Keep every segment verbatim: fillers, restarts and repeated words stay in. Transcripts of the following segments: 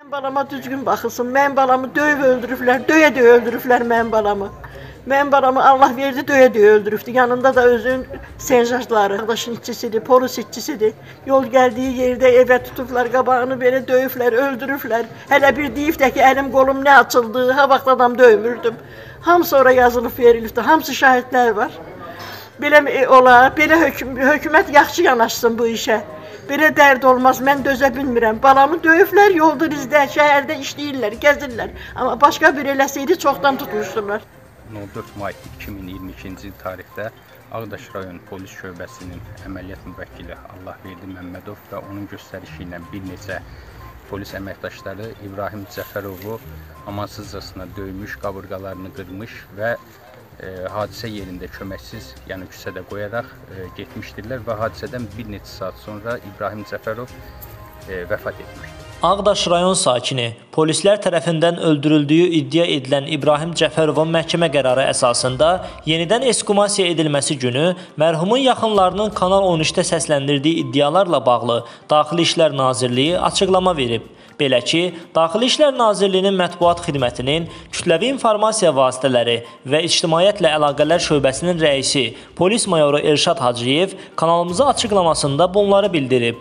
Balama düzgün baxılsın. Mənim balamı döyüb öldürüblər, döyə-döyə öldürüblər mənim balamı. Mənim balamı Allah verdi, döyə-döyə öldürübdü. Yanında da özün senjajları, arkadaşın işçisidir, polis işçisidir. Yol gəldiyi yerdə evə tutublar, qabağını belə döyüblər, öldürüblər. Hələ bir deyib də ki, əlim qolum nə açıldı, ha vaxt adam döymürdüm. Hamısı ora yazılıb verilibdi, hamısı şahidlər var. Belə ola, belə hökum, hökumət yaxşı yanaşsın bu işə. Belə dərd olmaz, mən dözə bilmirəm. Balamı döyüblər, yolda izdə, şəhərdə işləyirlər, gəzirlər. Amma başqa bir eləsəydi çoxdan tutmuşdular. on dörd may iki min iyirmi ikinci tarixdə Ağdaş rayon polis şöbəsinin əməliyyat müvəkkili Allahverdi Məmmədov və onun göstərişi ilə bir neçə polis əməkdaşları İbrahim Cəfərovu amansızcasına döymüş, qabırğalarını qırmış və e, hadisə yerində köməksiz, yəni küçədə qoyaraq e, getmişdirlər və hadisədən bir neçə saat sonra İbrahim Cəfərov e, vəfat etmişdir. Ağdaş rayon sakini polislər tərəfindən öldürüldüyü iddia edilən İbrahim Cəfərovun məhkəmə qərarı əsasında yenidən ekskumasiya edilməsi günü mərhumun yaxınlarının Kanal on üçdə səsləndirdiyi iddialarla bağlı Daxili İşlər Nazirliyi açıqlama verib. Belə ki, Daxili İşlər Nazirliyinin mətbuat xidmətinin kütləvi informasiya vasitələri və ictimaiyyətlə əlaqələr şöbəsinin rəisi polis mayoru Elşad Hacıyev kanalımıza açıqlamasında bunları bildirib.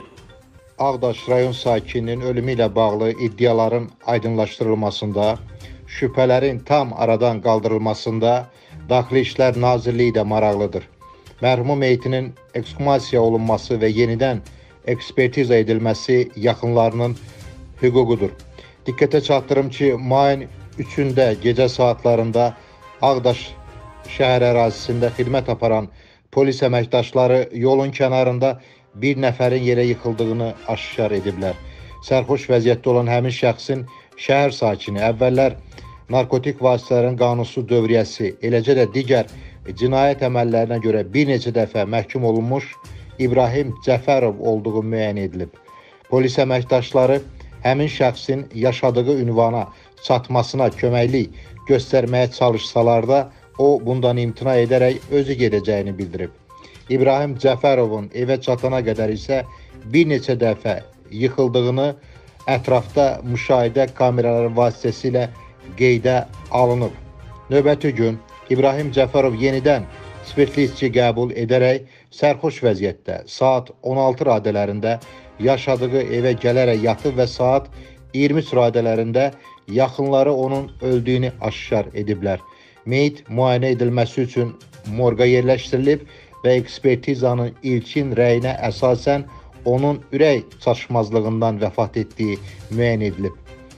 Ağdaş rayon sakininin ölümü ilə bağlı iddiaların aydınlaşdırılmasında, şübhələrin tam aradan qaldırılmasında Daxili İşlər Nazirliyi də maraqlıdır. Mərhumun meyitinin ekskumasiya olunması və yenidən ekspertiza edilməsi yaxınlarının hüququdur. Diqqətə çatdırım ki, mayın üçündə gecə saatlarında Ağdaş şəhər ərazisində xidmət aparan polis əməkdaşları yolun kənarında bir nəfərin yerə yıxıldığını aşkar ediblər. Sərxoş vəziyyətdə olan həmin şəxsin şəhər sakini, əvvəllər narkotik vasitələrin qanunsuz dövriyyəsi, eləcə də digər cinayət əməllərinə görə bir neçə dəfə məhkum olunmuş İbrahim Cəfərov olduğu müəyyən edilib. Polis əməkdaşları həmin şəxsin yaşadığı ünvana çatmasına köməklik göstərməyə çalışsalar da, o bundan imtina edərək özü gedəcəyini bildirib. İbrahim Cəfərovun evə çatana qədər isə bir neçə dəfə yıxıldığını ətrafda müşahidə kameraları vasitəsilə qeydə alınıb. Növbəti gün İbrahim Cəfərov yenidən spirtli içki qəbul edərək sərxoş vəziyyətdə saat on altı radələrində yaşadığı evə gələrək yatıb və saat iyirmi üç radələrində yaxınları onun öldüyünü aşkar ediblər. Meyit müayinə edilməsi üçün morqa yerləşdirilib və ekspertizanın ilkin rəyinə əsasən onun ürək çatışmazlığından vəfat etdiyi müəyyən edilib.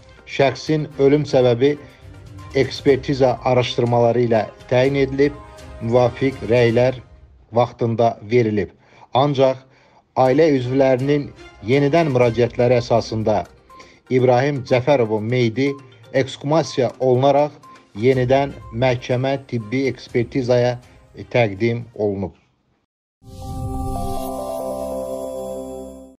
Şəxsin ölüm səbəbi ekspertiza araşdırmaları ilə təyin edilib, müvafiq rəylər vaxtında verilib. Ancaq ailə üzvlərinin yenidən müraciətləri əsasında İbrahim Cəfərovun meyidi ekskumasiya olunaraq yenidən məhkəmə tibbi ekspertizaya təqdim olunub.